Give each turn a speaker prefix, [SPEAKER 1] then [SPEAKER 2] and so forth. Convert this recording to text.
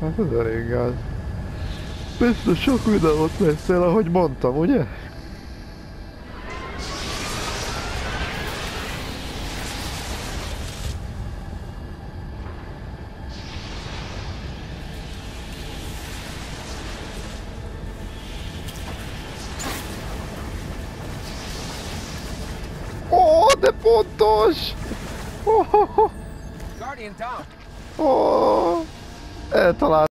[SPEAKER 1] Hát ez elég gáz. Biztos sok videót néztél, ahogy mondtam, ugye? Ó, de pontos! Ó,
[SPEAKER 2] Guardian down.
[SPEAKER 1] ó, eltalált.